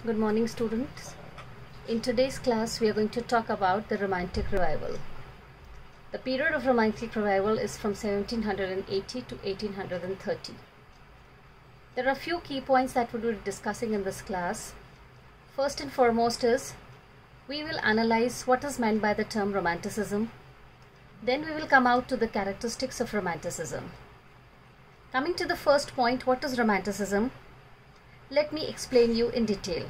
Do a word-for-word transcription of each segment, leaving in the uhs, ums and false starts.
Good morning, students. In today's class, we are going to talk about the Romantic Revival. The period of Romantic Revival is from seventeen eighty to eighteen thirty. There are a few key points that we will be discussing in this class. First and foremost is, we will analyze what is meant by the term Romanticism. Then we will come out to the characteristics of Romanticism. Coming to the first point, what is Romanticism? Let me explain you in detail.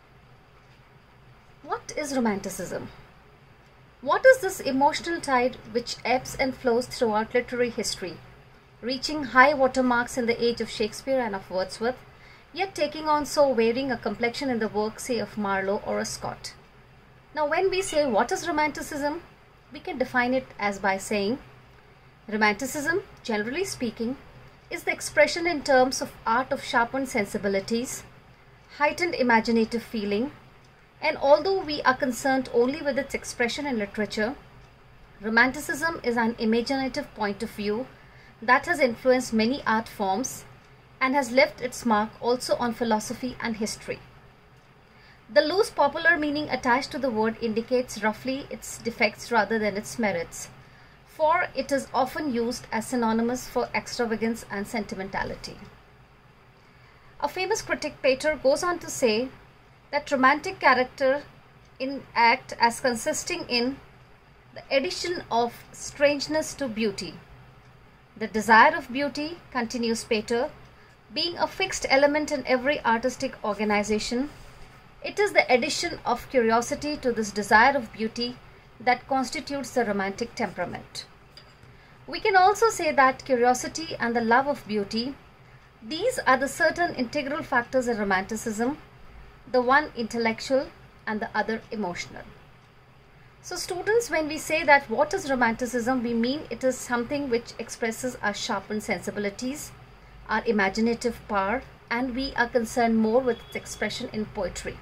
What is Romanticism? What is this emotional tide which ebbs and flows throughout literary history, reaching high water marks in the age of Shakespeare and of Wordsworth, yet taking on so varying a complexion in the work, say, of Marlowe or a Scott? Now, when we say what is Romanticism, we can define it as by saying, Romanticism, generally speaking, is the expression in terms of art of sharpened sensibilities, heightened imaginative feeling, and although we are concerned only with its expression in literature, Romanticism is an imaginative point of view that has influenced many art forms and has left its mark also on philosophy and history. The loose popular meaning attached to the word indicates roughly its defects rather than its merits, for it is often used as synonymous for extravagance and sentimentality. A famous critic, Pater, goes on to say that romantic character in act as consisting in the addition of strangeness to beauty. The desire of beauty, continues Pater, being a fixed element in every artistic organization, it is the addition of curiosity to this desire of beauty that constitutes the romantic temperament. We can also say that curiosity and the love of beauty, these are the certain integral factors in Romanticism, the one intellectual and the other emotional. So students, when we say that what is Romanticism, we mean it is something which expresses our sharpened sensibilities, our imaginative power, and we are concerned more with its expression in poetry.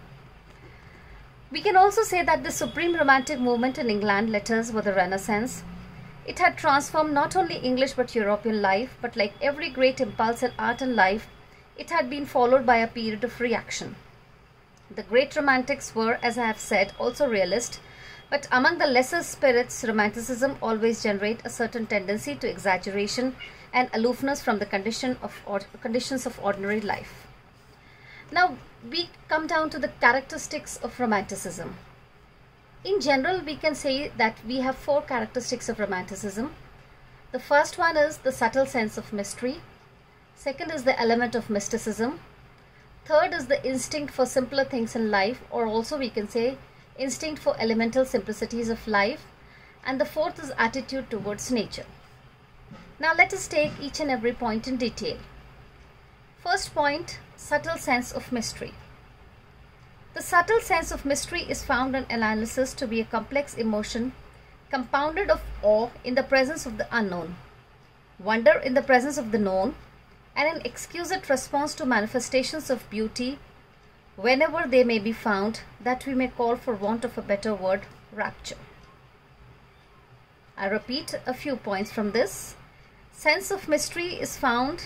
We can also say that the supreme romantic movement in England letters were the Renaissance. It had transformed not only English but European life, but like every great impulse in art and life, it had been followed by a period of reaction. The great romantics were, as I have said, also realist, but among the lesser spirits, Romanticism always generate a certain tendency to exaggeration and aloofness from the condition of or, conditions of ordinary life. Now, we come down to the characteristics of Romanticism. In general, we can say that we have four characteristics of Romanticism. The first one is the subtle sense of mystery. Second is the element of mysticism. Third is the instinct for simpler things in life, or also we can say instinct for elemental simplicities of life. And the fourth is attitude towards nature. Now let us take each and every point in detail. First point, subtle sense of mystery. The subtle sense of mystery is found in analysis to be a complex emotion compounded of awe in the presence of the unknown, wonder in the presence of the known, and an exquisite response to manifestations of beauty whenever they may be found, that we may call, for want of a better word, rapture. I repeat a few points from this. Sense of mystery is found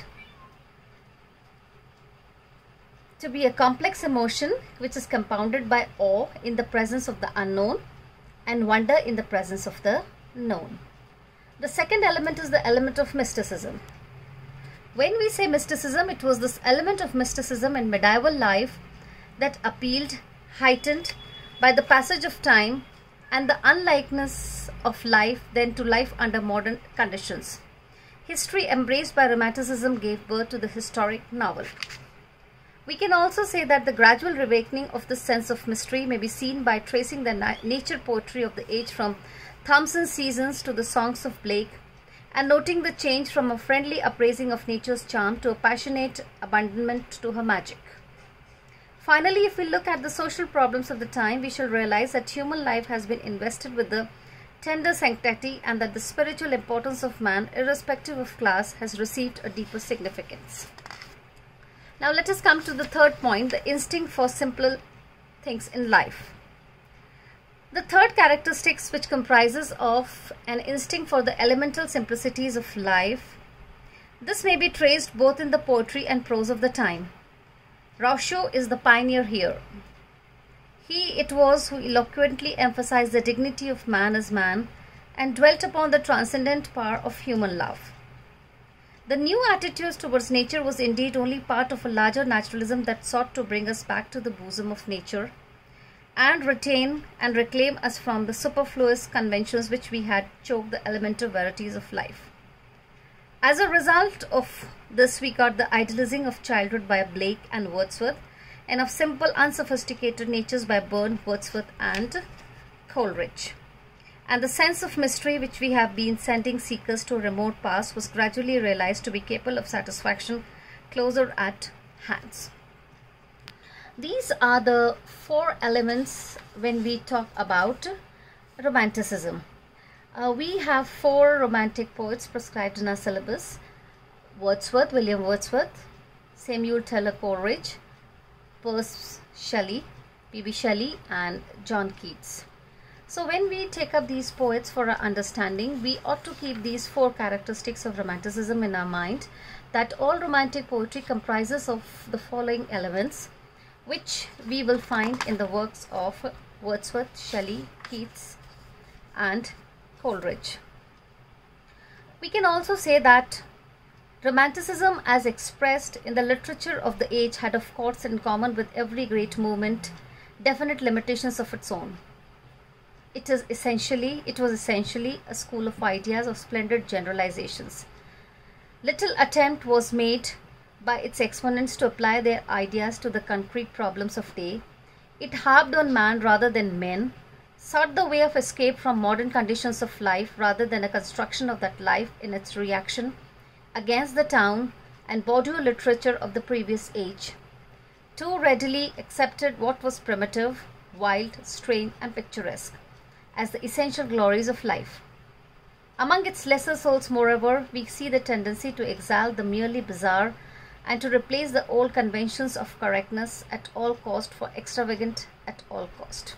to be a complex emotion which is compounded by awe in the presence of the unknown and wonder in the presence of the known. The second element is the element of mysticism. When we say mysticism, it was this element of mysticism in medieval life that appealed, heightened by the passage of time and the unlikeness of life then to life under modern conditions. History embraced by Romanticism gave birth to the historic novel. We can also say that the gradual reawakening of this sense of mystery may be seen by tracing the na nature poetry of the age from Thomson's Seasons to the songs of Blake, and noting the change from a friendly appraising of nature's charm to a passionate abandonment to her magic. Finally, if we look at the social problems of the time, we shall realize that human life has been invested with the tender sanctity and that the spiritual importance of man, irrespective of class, has received a deeper significance. Now let us come to the third point, the instinct for simpler things in life. The third characteristics, which comprises of an instinct for the elemental simplicities of life, this may be traced both in the poetry and prose of the time. Rousseau is the pioneer here. He it was who eloquently emphasized the dignity of man as man and dwelt upon the transcendent power of human love. The new attitudes towards nature was indeed only part of a larger naturalism that sought to bring us back to the bosom of nature and retain and reclaim us from the superfluous conventions which we had choked the elemental verities of life. As a result of this, we got the idealizing of childhood by Blake and Wordsworth, and of simple, unsophisticated natures by Burne, Wordsworth, and Coleridge. And the sense of mystery which we have been sending seekers to a remote past was gradually realized to be capable of satisfaction closer at hand. These are the four elements when we talk about Romanticism. Uh, we have four romantic poets prescribed in our syllabus: Wordsworth, William Wordsworth, Samuel Taylor Coleridge, Percy Shelley, P B Shelley, and John Keats. So when we take up these poets for our understanding, we ought to keep these four characteristics of Romanticism in our mind, that all romantic poetry comprises of the following elements, which we will find in the works of Wordsworth, Shelley, Keats, and Coleridge. We can also say that Romanticism as expressed in the literature of the age had, of course, in common with every great movement, definite limitations of its own. It is essentially, it was essentially a school of ideas of splendid generalizations. Little attempt was made by its exponents to apply their ideas to the concrete problems of day. It harped on man rather than men, sought the way of escape from modern conditions of life rather than a construction of that life in its reaction against the town and Bordeaux literature of the previous age. Too readily accepted what was primitive, wild, strange, and picturesque as the essential glories of life. Among its lesser souls, moreover, we see the tendency to exalt the merely bizarre and to replace the old conventions of correctness at all cost for extravagant at all cost.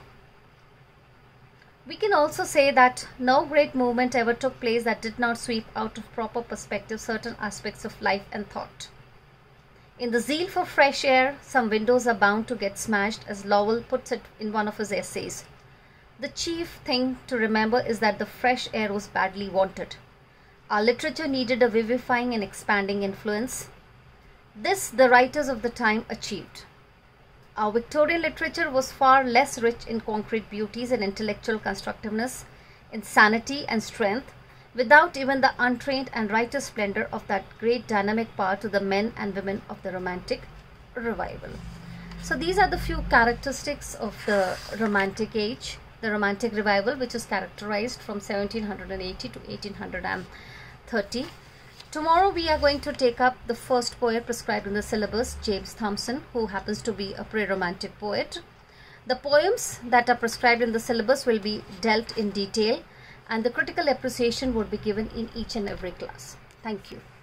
We can also say that no great movement ever took place that did not sweep out of proper perspective certain aspects of life and thought. In the zeal for fresh air, some windows are bound to get smashed, as Lowell puts it in one of his essays. The chief thing to remember is that the fresh air was badly wanted. Our literature needed a vivifying and expanding influence. This the writers of the time achieved. Our Victorian literature was far less rich in concrete beauties and intellectual constructiveness, in sanity and strength, without even the untrained and righteous splendor of that great dynamic power to the men and women of the Romantic revival. So these are the few characteristics of the Romantic age. The Romantic revival, which is characterized from seventeen eighty to eighteen thirty. Tomorrow we are going to take up the first poet prescribed in the syllabus, James Thomson, who happens to be a pre-romantic poet. The poems that are prescribed in the syllabus will be dealt in detail, and the critical appreciation would be given in each and every class. Thank you.